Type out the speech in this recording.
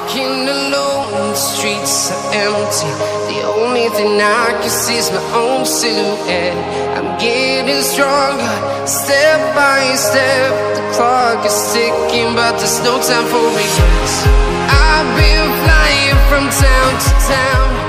walking alone, the streets are empty. The only thing I can see is my own silhouette. I'm getting stronger, step by step. The clock is ticking, but there's no time for regrets. I've been flying from town to town,